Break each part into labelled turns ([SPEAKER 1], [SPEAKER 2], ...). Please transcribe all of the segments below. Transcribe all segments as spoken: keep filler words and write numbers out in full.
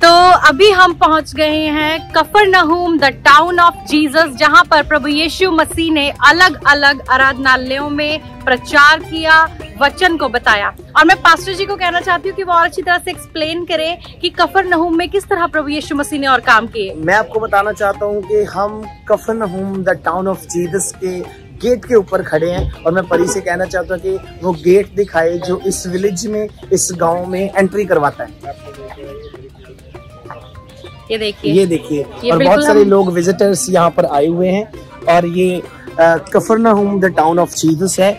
[SPEAKER 1] तो अभी हम पहुंच गए हैं Capernaum, the town of Jesus, जहां पर प्रभु यीशु मसीह ने अलग अलग आराधनालयों में प्रचार किया, वचन को बताया। और मैं पास्टर जी को कहना चाहती हूँ कि वो और अच्छी तरह से एक्सप्लेन करें कि कफरनहूम में किस तरह प्रभु यीशु मसीह ने और काम किए।
[SPEAKER 2] मैं आपको बताना चाहता हूँ कि हम Capernaum, the town of Jesus के गेट के ऊपर खड़े हैं और मैं परी से कहना चाहता हूँ कि वो गेट दिखाए जो इस विलेज में, इस गांव में एंट्री करवाता है।
[SPEAKER 1] ये देखिए,
[SPEAKER 2] ये देखिए, और बहुत सारे लोग विजिटर्स यहाँ पर आए हुए हैं और ये Capernaum the town of Jesus है।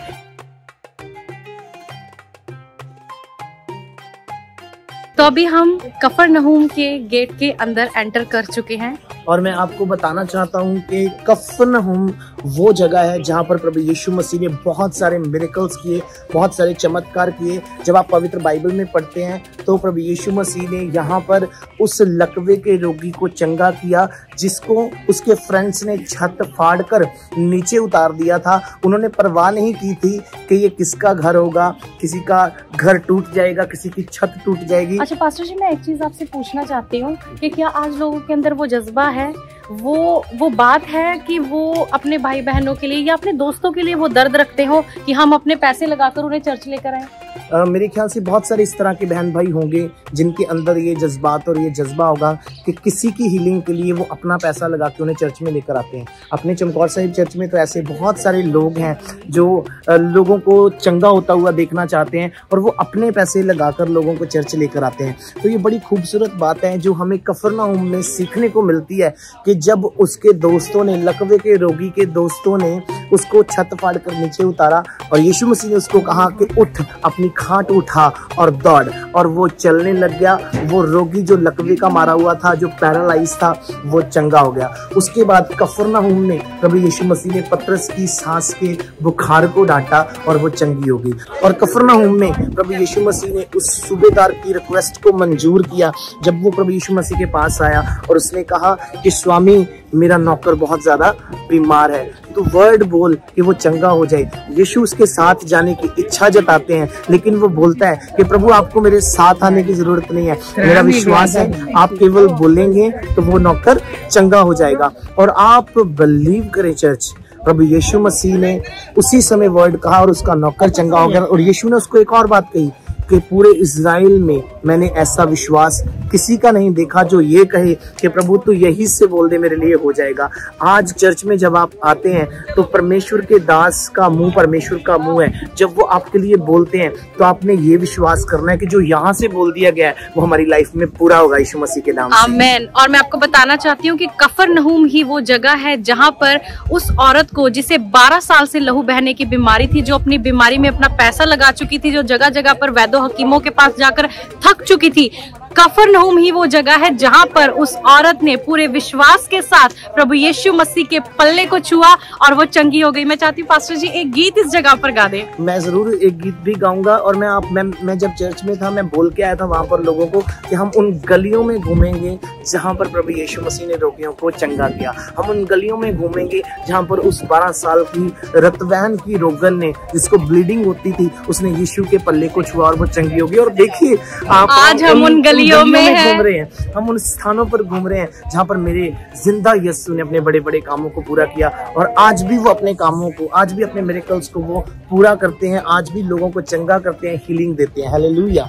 [SPEAKER 1] तो अभी हम कफरनहूम के गेट के अंदर एंटर कर चुके हैं
[SPEAKER 2] और मैं आपको बताना चाहता हूँ कि कफरनहूम वो जगह है जहाँ पर प्रभु यीशु मसीह ने बहुत सारे मिरेकल्स किए, बहुत सारे चमत्कार किए। जब आप पवित्र बाइबल में पढ़ते हैं तो प्रभु यीशु मसीह ने यहाँ पर उस लकवे के रोगी को चंगा किया जिसको उसके फ्रेंड्स ने छत फाड़ कर नीचे उतार दिया था। उन्होंने परवाह नहीं की थी कि ये किसका घर होगा, किसी का घर टूट जाएगा, किसी की छत टूट जाएगी।
[SPEAKER 1] अच्छा पास्टर जी, मैं एक चीज आपसे पूछना चाहती हूँ कि क्या आज लोगों के अंदर वो जज्बा है, वो वो बात है कि वो अपने भाई बहनों के लिए या अपने दोस्तों के लिए वो दर्द रखते हो कि हम अपने पैसे लगाकर उन्हें चर्च लेकर आए?
[SPEAKER 2] Uh, मेरे ख्याल से बहुत सारे इस तरह के बहन भाई होंगे जिनके अंदर ये जज्बात और ये जज्बा होगा कि किसी की हीलिंग के लिए वो अपना पैसा लगा के उन्हें चर्च में लेकर आते हैं। अपने चमकौर साहिब चर्च में तो ऐसे बहुत सारे लोग हैं जो uh, लोगों को चंगा होता हुआ देखना चाहते हैं और वो अपने पैसे लगाकर लोगों को चर्च लेकर आते हैं। तो ये बड़ी खूबसूरत बात है जो हमें कफरनहूम में सीखने को मिलती है कि जब उसके दोस्तों ने, लकवे के रोगी के दोस्तों ने उसको छत फाड़ कर नीचे उतारा और यीशु मसीह ने उसको कहा कि उठ, अपनी खाट उठा और दौड़, और वो चलने लग गया। वो रोगी जो लकवे का मारा हुआ था, जो पैरालाइज था, वो चंगा हो गया। उसके बाद कफरनहूम में प्रभु यीशु मसीह ने पतरस की सांस के बुखार को डांटा और वो चंगी हो गई। और कफरनहूम में प्रभु यीशु मसीह ने उस सूबेदार की रिक्वेस्ट को मंजूर किया जब वो प्रभु यीशु मसीह के पास आया और उसने कहा कि स्वामी, मेरा नौकर बहुत ज्यादा बीमार है, तो वर्ड बोल कि वो चंगा हो जाए। यीशु उसके साथ जाने की इच्छा जताते हैं लेकिन वो बोलता है कि प्रभु आपको मेरे साथ आने की जरूरत नहीं है, मेरा विश्वास है आप केवल बोलेंगे तो वो नौकर चंगा हो जाएगा। और आप बिलीव करें चर्च, प्रभु यीशु मसीह ने उसी समय वर्ड कहा और उसका नौकर चंगा हो गया। और यीशु ने उसको एक और बात कही कि पूरे इज़राइल में मैंने ऐसा विश्वास किसी का नहीं देखा जो ये कहे कि प्रभु तू यही से बोल दे मेरे लिए हो जाएगा। आज चर्च में जब आप आते हैं तो परमेश्वर के दास का मुंह परमेश्वर का मुंह है। जब वो आपके लिए बोलते हैं तो आपने ये विश्वास करना है कि जो यहाँ से बोल दिया गया है वो हमारी लाइफ में पूरा होगा यीशु मसीह के नाम से।
[SPEAKER 1] आमीन। और मैं आपको बताना चाहती हूँ कि कफरनहूम ही वो जगह है जहाँ पर उस औरत को, जिसे बारह साल से लहू बहने की बीमारी थी, जो अपनी बीमारी में अपना पैसा लगा चुकी थी, जो जगह जगह पर वैद्य हकीमों के पास जाकर थक चुकी थी, कफरनहूम ही वो जगह है जहां पर उस औरत ने पूरे विश्वास के साथ प्रभु यीशु मसीह के पल्ले को छुआ और वो चंगी हो गई। मैं चाहती हूँ पास्टर जी एक गीत इस जगह पर गा दे।
[SPEAKER 2] मैं जरूर एक गीत भी गाऊंगा। और मैं आप मैं, मैं जब चर्च में था मैं बोल के आया था वहां पर लोगों को कि हम उन गलियों में घूमेंगे जहां पर प्रभु यीशु मसीह ने रोगियों को चंगा किया। हम उन गलियों में घूमेंगे जहां पर उस बारह साल की रक्तवहन की रोगन ने, जिसको ब्लीडिंग होती थी, उसने यीशु के पल्ले को छुआ और वो चंगी हो गई। और देखिए आप
[SPEAKER 1] आज हम उन गलियों में
[SPEAKER 2] घूम रहे हैं, हम उन स्थानों पर घूम रहे हैं जहां पर मेरे जिंदा यीशु ने अपने बड़े बड़े कामों को पूरा किया और आज भी वो अपने कामों को, आज भी अपने मिरेकल्स को वो पूरा करते हैं। आज भी लोगों को चंगा करते हैं, हीलिंग देते हैं। हालेलुया।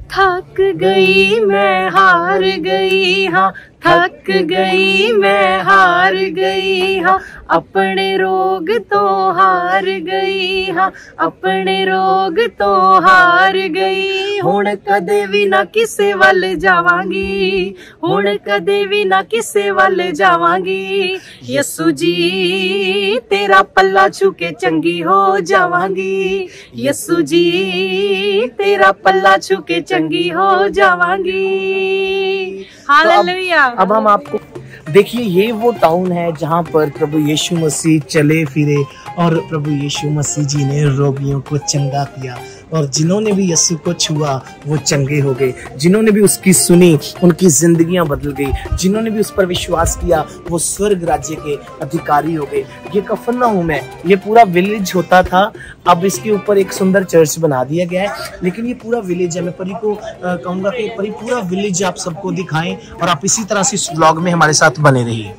[SPEAKER 1] थक गई मैं हार गई, हाँ थक गई मैं हार गई, हाँ अपने रोग तो हार गई, हाँ अपने रोग तो हार गई। हुण कदे भी ना किसे वल जावांगी, हुण कदे भी ना किसे वल जावांगी, यीशु जी तेरा पल्ला छू के चंगी हो जावांगी, यीशु जी तेरा पल्ला छू के चंगी हो जावांगी। हालेलुया।
[SPEAKER 2] तो अब, अब हम आपको देखिए, ये वो टाउन है जहाँ पर प्रभु यीशु मसीह चले फिरे और प्रभु यीशु मसीह जी ने रोगियों को चंगा किया। और जिन्होंने भी यीशु को छुआ वो चंगे हो गए। जिन्होंने भी उसकी सुनी उनकी जिंदगियां बदल गई। जिन्होंने भी उस पर विश्वास किया वो स्वर्ग राज्य के अधिकारी हो गए। ये कफरनहूम है, ये पूरा विलेज होता था, अब इसके ऊपर एक सुंदर चर्च बना दिया गया है। लेकिन ये पूरा विलेज है, मैं परी को कहूंगा कि परी पूरा विलेज आप सबको दिखाएं और आप इसी तरह से इस व्लॉग में हमारे साथ बने रहिए।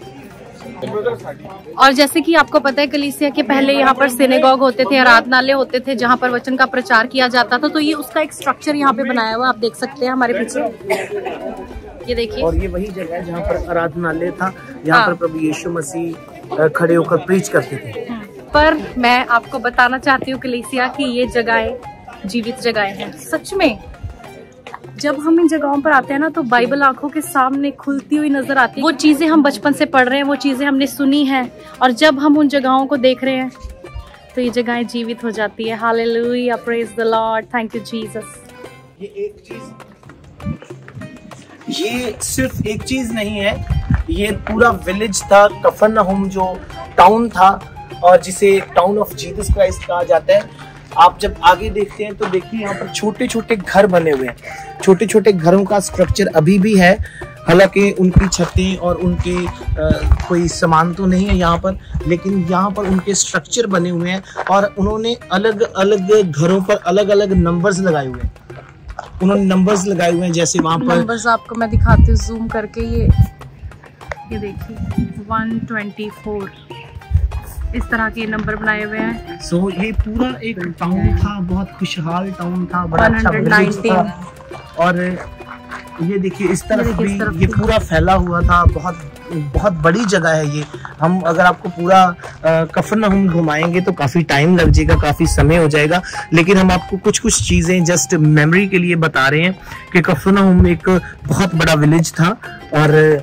[SPEAKER 1] और जैसे कि आपको पता है कलीसिया के पहले यहाँ पर सिनेगॉग होते थे, आराधनालय होते थे जहाँ पर वचन का प्रचार किया जाता था। तो ये उसका एक स्ट्रक्चर यहाँ पे बनाया हुआ आप देख सकते हैं हमारे पीछे, ये देखिए।
[SPEAKER 2] और ये वही जगह है जहाँ पर आराधनालय था, जहाँ पर प्रभु यीशु मसीह खड़े होकर प्रीच करते थे।
[SPEAKER 1] पर मैं आपको बताना चाहती हूँ कलीसिया की ये जगहें जीवित जगहें हैं सच में। जब हम इन जगहों पर आते हैं ना तो बाइबल आंखों के सामने खुलती हुई नजर आती है। वो चीजें हम बचपन से पढ़ रहे हैं, वो चीजें हमने सुनी हैं, और जब हम उन जगहों को देख रहे हैं तो ये जगहें जीवित हो जाती है। Hallelujah, praise the Lord, thank you Jesus.
[SPEAKER 2] ये एक चीज, ये सिर्फ एक चीज नहीं है, ये पूरा विलेज था, कफरनहूम जो टाउन था और जिसे टाउन ऑफ जीसस क्राइस्ट कहा जाता है। आप जब आगे देखते हैं तो देखिए यहाँ पर छोटे छोटे घर बने हुए हैं। छोटे छोटे घरों का स्ट्रक्चर अभी भी है, हालांकि उनकी छतें और उनके आ, कोई सामान तो नहीं है यहाँ पर, लेकिन यहाँ पर उनके स्ट्रक्चर बने हुए हैं और उन्होंने अलग अलग घरों पर अलग अलग नंबर्स लगाए हुए हैं। उन्होंने नंबर्स लगाए हुए हैं, जैसे वहाँ पर
[SPEAKER 1] नंबर्स आपको मैं दिखाती हूँ जूम करके। ये ये देखिए वन ट्वेंटी फोर इस तरह के नंबर बनाए हुए हैं।
[SPEAKER 2] सो so, ये पूरा एक टाउन था, बहुत खुशहाल टाउन था, बड़ा अच्छा विलेज था। और ये देखिए इस तरफ भी तरफ ये पूरा फैला हुआ था, बहुत बहुत बड़ी जगह है ये। हम अगर आपको पूरा कफरनहूम घुमाएंगे तो काफ़ी टाइम लग जाएगा, काफ़ी समय हो जाएगा, लेकिन हम आपको कुछ कुछ चीज़ें जस्ट मेमोरी के लिए बता रहे हैं कि कफरनहूम एक बहुत बड़ा विलेज था। और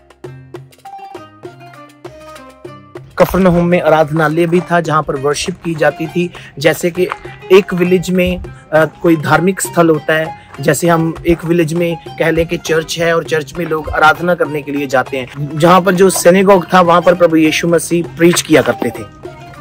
[SPEAKER 2] कफरनहूम में आराधनालय भी था जहाँ पर वर्शिप की जाती थी। जैसे कि एक विलेज में आ, कोई धार्मिक स्थल होता है, जैसे हम एक विलेज में कह लें कि चर्च है और चर्च में लोग आराधना करने के लिए जाते हैं। जहाँ पर जो सिनेगॉग था वहाँ पर प्रभु यीशु मसीह प्रीच किया करते थे।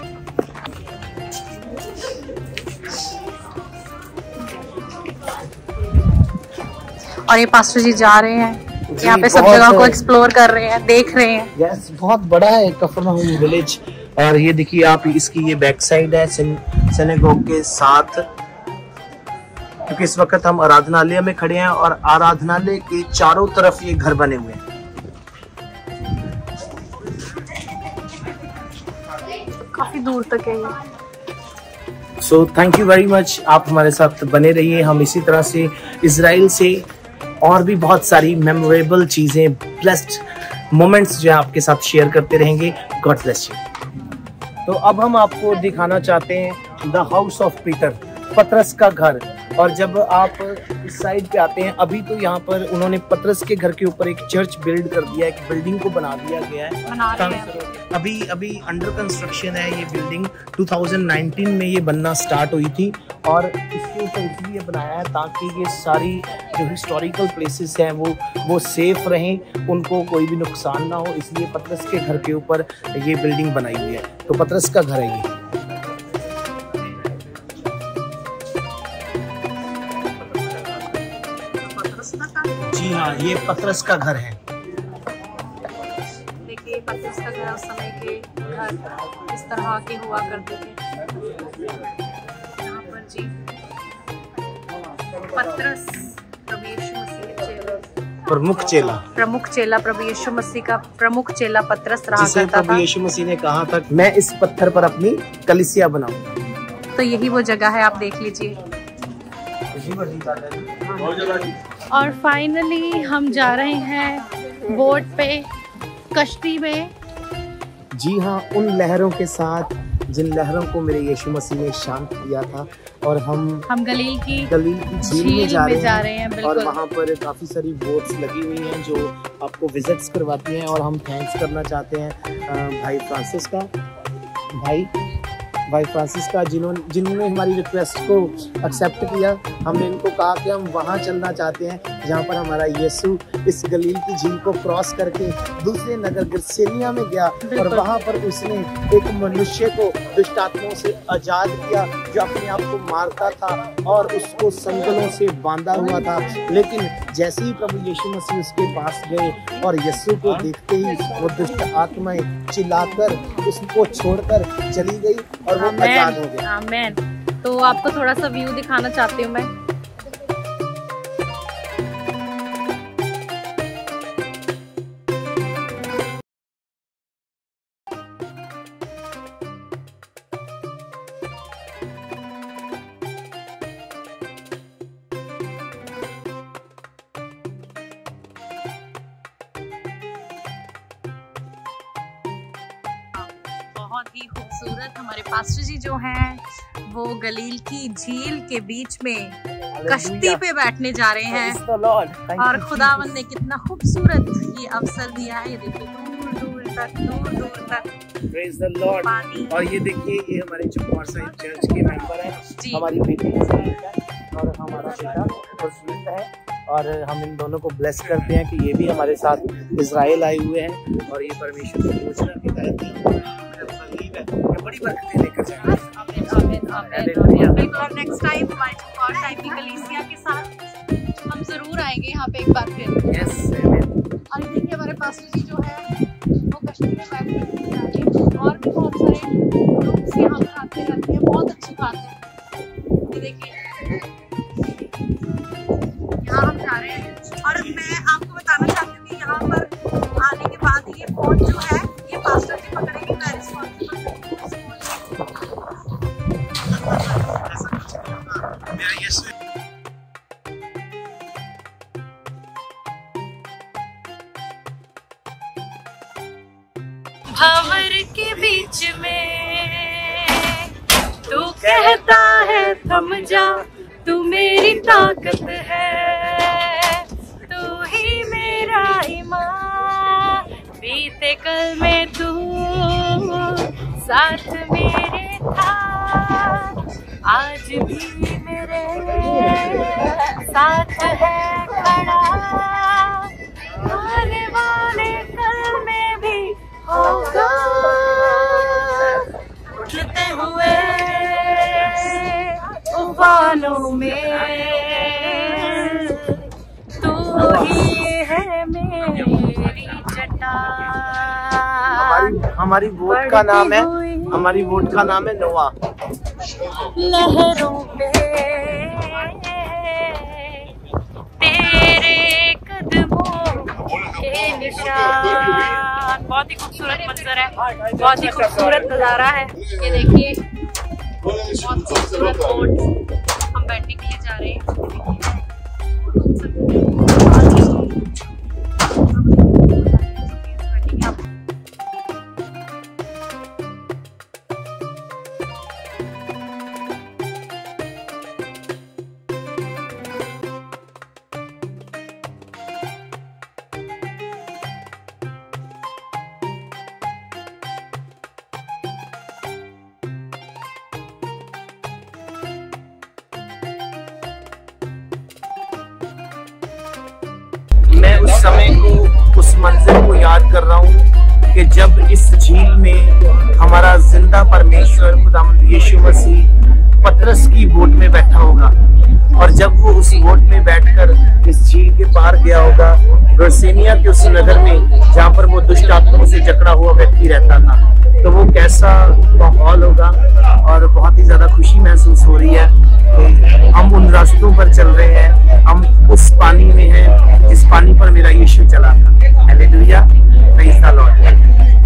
[SPEAKER 1] और ये पास्टर जी जा रहे हैं यहाँ पे, सब जगह को एक्सप्लोर कर रहे हैं, देख रहे हैं।
[SPEAKER 2] यस, बहुत बड़ा है कफरनहूम विलेज। और ये देखिए आप, इसकी ये बैक साइड है सिनेगॉग के साथ, क्योंकि इस वक्त हम आराधनालय में खड़े हैं और आराधनालय के चारों तरफ ये घर बने हुए हैं।
[SPEAKER 1] काफी दूर तक है ये।
[SPEAKER 2] So thank you very much, आप हमारे साथ बने रहिए। हम इसी तरह से इजराइल से और भी बहुत सारी मेमोरेबल चीजें, ब्लेस्ड मोमेंट्स जो है आपके साथ शेयर करते रहेंगे। God bless you. तो अब हम आपको दिखाना चाहते हैं द हाउस ऑफ पीटर, पतरस का घर। और जब आप इस साइड पे आते हैं, अभी तो यहाँ पर उन्होंने पतरस के घर के ऊपर एक चर्च बिल्ड कर दिया है, एक बिल्डिंग को बना दिया गया है। अभी अभी अंडर कंस्ट्रक्शन है ये बिल्डिंग। दो हज़ार उन्नीस में ये बनना स्टार्ट हुई थी और इसके ऊपर इसलिए बनाया है ताकि ये सारी जो हिस्टोरिकल प्लेसेस हैं वो वो सेफ रहें, उनको कोई भी नुकसान ना हो, इसलिए पतरस के घर के ऊपर ये बिल्डिंग बनाई हुई है। तो पतरस का घर है ये। जी हाँ, ये पतरस का घर है।
[SPEAKER 1] देखिए पतरस का घर उस समय के घर इस तरह के हुआ करते थे। यहाँ पर जी पतरस प्रभु यीशु मसीह चेला,
[SPEAKER 2] प्रमुख चेला
[SPEAKER 1] प्रमुख चेला प्रभु यीशु मसीह का प्रमुख चेला पतरस रहा करता था।
[SPEAKER 2] प्रभु यीशु मसीह ने कहा था मैं इस पत्थर पर अपनी कलीसिया बनाऊंगा।
[SPEAKER 1] तो यही वो जगह है, आप देख लीजिए। और फाइनली हम जा रहे हैं बोट पे, कश्ती में।
[SPEAKER 2] जी हाँ, उन लहरों के साथ जिन लहरों को मेरे यीशु मसीह ने शांत किया था। और हम हम
[SPEAKER 1] गलील की
[SPEAKER 2] गलील की झील में जा रहे,
[SPEAKER 1] जा रहे हैं, हैं
[SPEAKER 2] और वहाँ पर काफ़ी सारी बोट्स लगी हुई हैं जो आपको विजिट्स करवाती हैं। और हम थैंक्स करना चाहते हैं भाई फ्रांसिस का भाई भाई फ्रांसिस का जिन्होंने जिन्होंने हमारी रिक्वेस्ट को एक्सेप्ट किया। हमने इनको कहा कि हम वहाँ चलना चाहते हैं जहाँ पर हमारा यीशु इस गलील की झील को क्रॉस करके दूसरे नगर गिरसेनिया में गया और वहाँ पर उसने एक मनुष्य को दुष्ट आत्माओं से आजाद किया जो अपने आप को मारता था और उसको संगलों से बांधा हुआ था। लेकिन जैसे ही प्रभु यीशु मसीह उसके पास गए और यीशु को देखते ही वो दुष्ट आत्माएं चिल्लाकर उसको छोड़कर चली गई और वो आजाद हो गया।
[SPEAKER 1] आमीन। तो आपको थोड़ा सा व्यू दिखाना चाहती हूँ मैं। बहुत ही खूबसूरत हमारे पास्टर जी जो हैं वो गलील की झील के बीच में कश्ती पे बैठने जा रहे हैं और खुदावंद ने कितना खूबसूरत ये अवसर दिया है। ये देखिए दूर दूर तक दूर दूर तक
[SPEAKER 2] Praise the Lord। और ये देखिए ये हमारे चमकौर साहिब चर्च के मेंबर हैं, हमारी बेटी और हमारा बेटा खुशबीत है और हम इन दोनों को ब्लेस करते हैं कि ये भी हमारे साथ इजराइल आए हुए हैं और ये परमेश्वर की योजना के तहत बड़ी बरकतें लेकर जाएंगे।
[SPEAKER 1] और नेक्स्ट टाइम हमारे चमकौर साहिब की कलीसिया के साथ हम जरूर आएंगे यहाँ पे एक बार फिर।
[SPEAKER 2] यस।
[SPEAKER 1] और देखिए हमारे पास्टर जी जो है वो कश्ती में बैठ के और भी बहुत सारे लोग यहाँ पर आते रहते हैं, बहुत अच्छी बात है। ये देखिए यहाँ हम जा रहे हैं और मैं आपको बताना चाहती हूँ कि यहाँ पर आने के बाद ये फोन जो है ये पास्टर जी पकड़ेंगे, मैं रिस्पॉन्सिबल नहीं। भंवर के बीच में तू कहता है थम जा, तू मेरी ताकत है, तू ही मेरा ईमान। बीते कल में तू साथ मेरे था, आज भी मेरे साथ है खड़ा, आने वाले कल में भी होगा। उठते हुए तूफानों में तू ही है मेरी चट्टान।
[SPEAKER 2] हमारी हमारी वोट का नाम है हमारी वोट का नाम है नोआ।
[SPEAKER 1] लहरों पे तेरे कदमों के निशान। बहुत ही खूबसूरत मंजर है, बहुत ही खूबसूरत नजारा है। ये देखिए बहुत खूबसूरत बोट हम बैठने के लिए जा रहे हैं।
[SPEAKER 2] मैं उस समय को उस मंजिल को याद कर रहा हूँ कि जब इस झील में हमारा जिंदा परमेश्वर खुदावंद यीशु मसीह पतरस की बोट में बैठा होगा और जब वो उस बोट में बैठकर इस झील के पार गया होगा गिरसेनिया के उस नगर में जहाँ पर वो दुष्ट आत्माओं से जकड़ा हुआ व्यक्ति रहता था, तो वो कैसा माहौल होगा और बहुत ही ज्यादा खुशी महसूस हो रही है कि हम उन रास्तों पर चल रहे हैं, हम उस पानी में हैं जिस पानी पर मेरा यीशु चला था। Hallelujah, praise the Lord.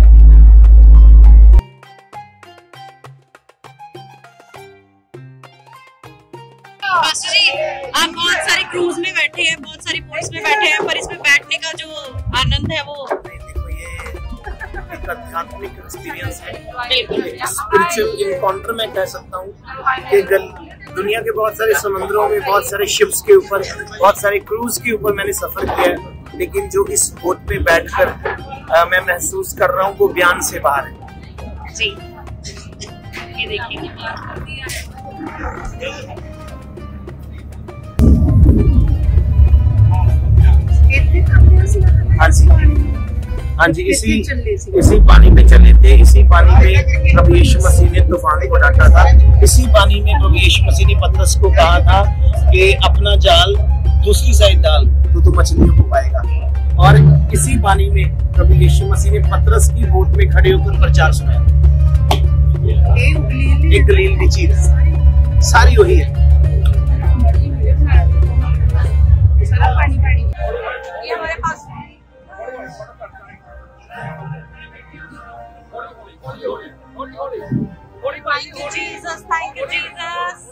[SPEAKER 1] Pastor ji, आप बहुत सारे क्रूज में बैठे हैं, बहुत सारी बोट्स में बैठे हैं, पर इसमें बैठने का जो आनंद है वो
[SPEAKER 2] देखो ये एक आध्यात्मिक एक्सपीरियंस है, स्पिरिचुअल एनकाउंटर मैं कह सकता हूँ कि दुनिया के बहुत सारे समुद्रों में, बहुत सारे शिप्स के ऊपर, बहुत सारे क्रूज के ऊपर मैंने सफर किया है, लेकिन जो इस बोट पे बैठकर मैं महसूस कर रहा हूँ वो बयान से बाहर है।
[SPEAKER 1] जी, ये देखिए
[SPEAKER 2] हाँ जी हाँ जी, इसी इसी पानी में चले थे, इसी पानी में प्रभु यीशु मसीह ने तूफान को डांटा था, इसी पानी में प्रभु यीशु मसीह ने पतरस को कहा था कि अपना जाल दूसरी साइड डाल तो तू मछलियों को पाएगा। और इसी पानी में प्रभु यीशु मसीह ने पतरस की बोट में खड़े होकर प्रचार सुनाया। एक गलील की चीज सारी वही है।
[SPEAKER 1] पानी पानी ये हमारे पास Thank you, Jesus. Thank you, Jesus.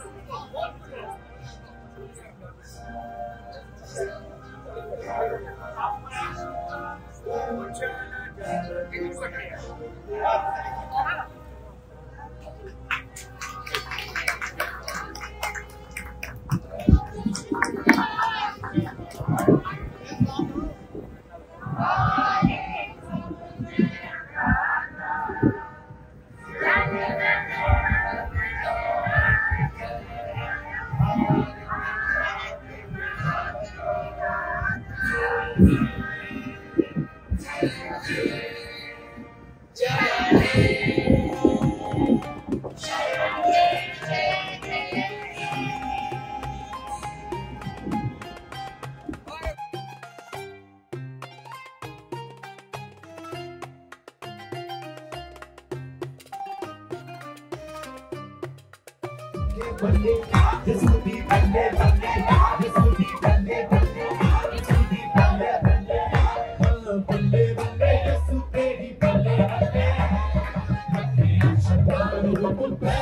[SPEAKER 3] This will be Monday, Monday. This will be Monday, Monday. This will be Monday, Monday. Monday, Monday. This will be Monday, Monday. Monday, Monday. This will be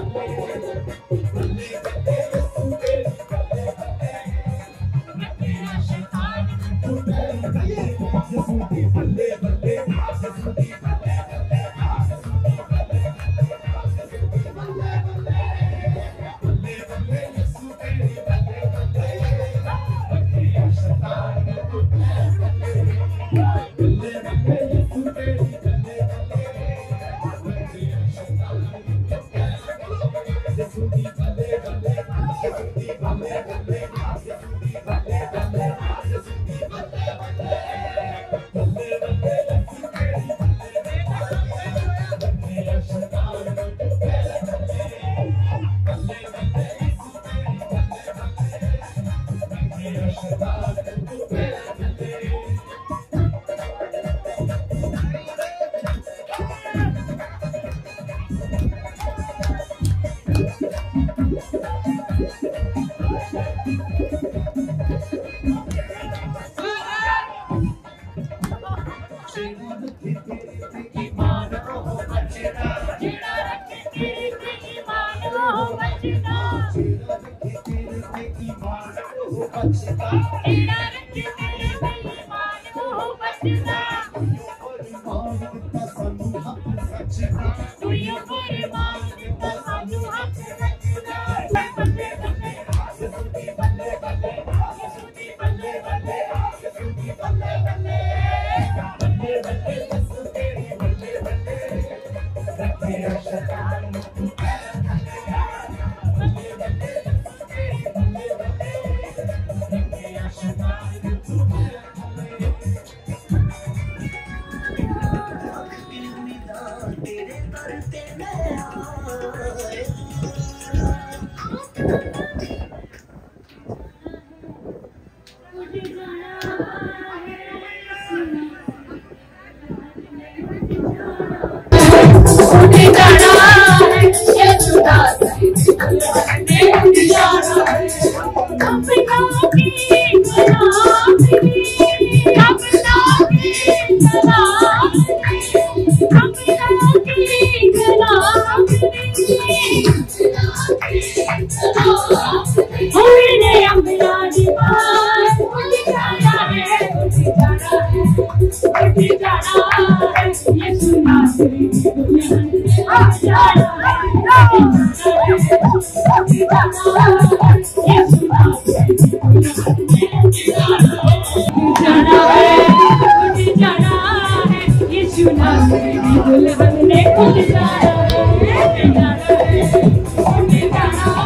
[SPEAKER 3] Monday, Monday. This will be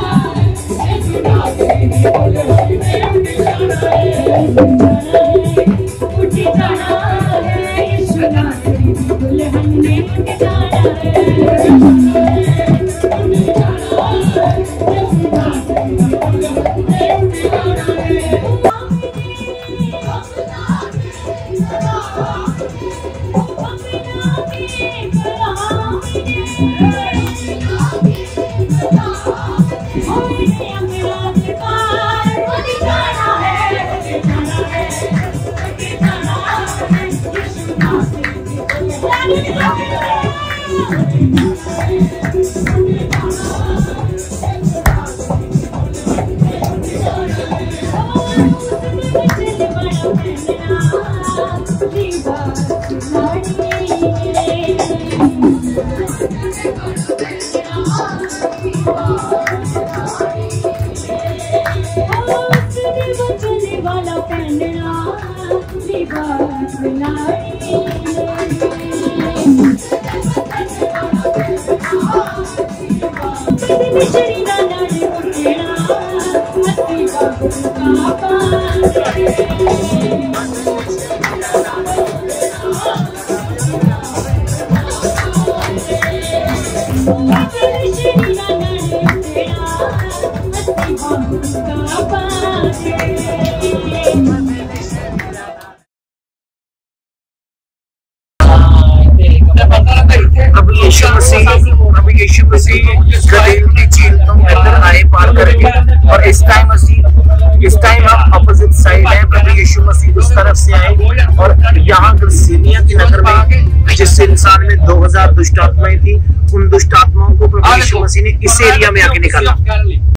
[SPEAKER 1] Thank you.
[SPEAKER 2] प्रभु यीशु मसीह प्रभु यीशु मसीह गलील की झील तो इधर आए पार करके, और इस time मसीह इस time हम अपोजिट साइड है। प्रभु यीशु मसीह उस तरफ से आए और यहाँ गलसीनिया के नगर में जिस इंसान में दो हजार दुष्ट आत्माएं थी, उन दुष्ट आत्माओं को प्रभु यीशु मसीह ने इस एरिया में आके निकाला।